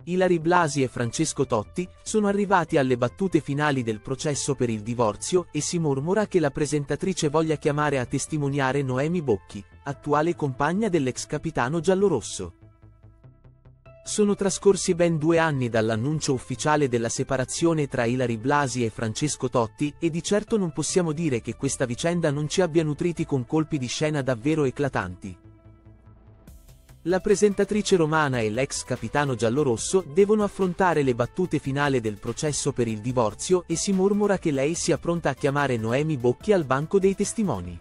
Ilary Blasi e Francesco Totti sono arrivati alle battute finali del processo per il divorzio e si mormora che la presentatrice voglia chiamare a testimoniare Noemi Bocchi, attuale compagna dell'ex capitano giallorosso. Sono trascorsi ben 2 anni dall'annuncio ufficiale della separazione tra Ilary Blasi e Francesco Totti e di certo non possiamo dire che questa vicenda non ci abbia nutriti con colpi di scena davvero eclatanti. La presentatrice romana e l'ex capitano giallorosso devono affrontare le battute finali del processo per il divorzio e si mormora che lei sia pronta a chiamare Noemi Bocchi al banco dei testimoni.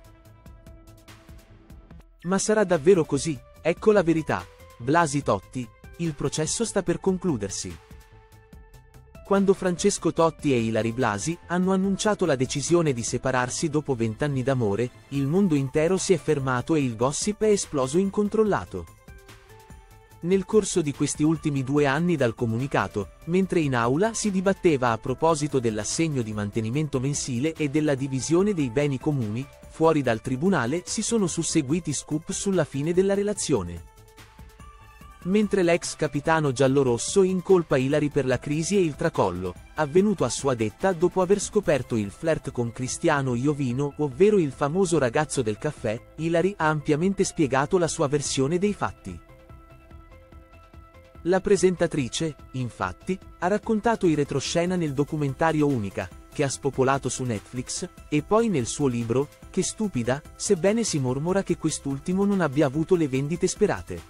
Ma sarà davvero così? Ecco la verità. Blasi Totti, il processo sta per concludersi. Quando Francesco Totti e Ilary Blasi hanno annunciato la decisione di separarsi dopo 20 anni d'amore, il mondo intero si è fermato e il gossip è esploso incontrollato. Nel corso di questi ultimi 2 anni dal comunicato, mentre in aula si dibatteva a proposito dell'assegno di mantenimento mensile e della divisione dei beni comuni, fuori dal tribunale si sono susseguiti scoop sulla fine della relazione. Mentre l'ex capitano giallorosso incolpa Ilary per la crisi e il tracollo, avvenuto a sua detta dopo aver scoperto il flirt con Cristiano Iovino, ovvero il famoso ragazzo del caffè, Ilary ha ampiamente spiegato la sua versione dei fatti. La presentatrice, infatti, ha raccontato in retroscena nel documentario Unica, che ha spopolato su Netflix, e poi nel suo libro, Che stupida, sebbene si mormora che quest'ultimo non abbia avuto le vendite sperate.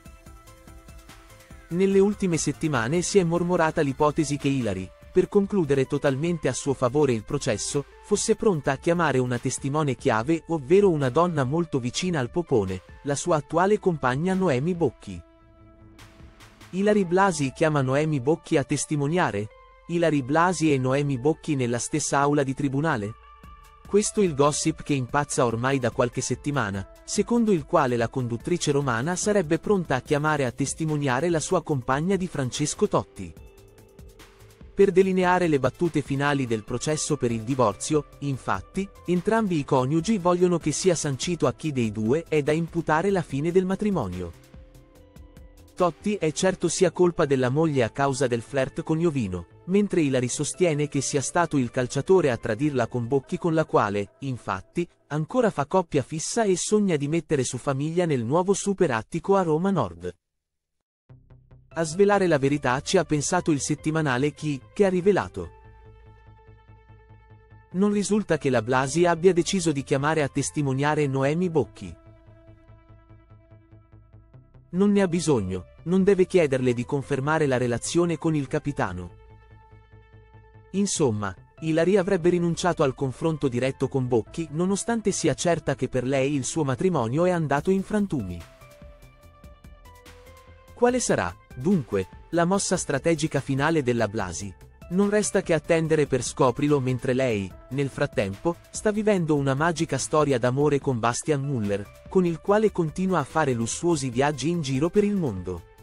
Nelle ultime settimane si è mormorata l'ipotesi che Ilary, per concludere totalmente a suo favore il processo, fosse pronta a chiamare una testimone chiave, ovvero una donna molto vicina al popone, la sua attuale compagna Noemi Bocchi. Ilary Blasi chiama Noemi Bocchi a testimoniare? Ilary Blasi e Noemi Bocchi nella stessa aula di tribunale? Questo è il gossip che impazza ormai da qualche settimana, secondo il quale la conduttrice romana sarebbe pronta a chiamare a testimoniare la sua compagna di Francesco Totti. Per delineare le battute finali del processo per il divorzio, infatti, entrambi i coniugi vogliono che sia sancito a chi dei due è da imputare la fine del matrimonio. Totti è certo sia colpa della moglie a causa del flirt con Iovino, mentre Ilary sostiene che sia stato il calciatore a tradirla con Bocchi, con la quale, infatti, ancora fa coppia fissa e sogna di mettere su famiglia nel nuovo super attico a Roma Nord. A svelare la verità ci ha pensato il settimanale Chi, che ha rivelato: non risulta che la Blasi abbia deciso di chiamare a testimoniare Noemi Bocchi. Non ne ha bisogno, non deve chiederle di confermare la relazione con il capitano. Insomma, Ilary avrebbe rinunciato al confronto diretto con Bocchi nonostante sia certa che per lei il suo matrimonio è andato in frantumi. Quale sarà, dunque, la mossa strategica finale della Blasi? Non resta che attendere per scoprirlo, mentre lei, nel frattempo, sta vivendo una magica storia d'amore con Bastian Müller, con il quale continua a fare lussuosi viaggi in giro per il mondo.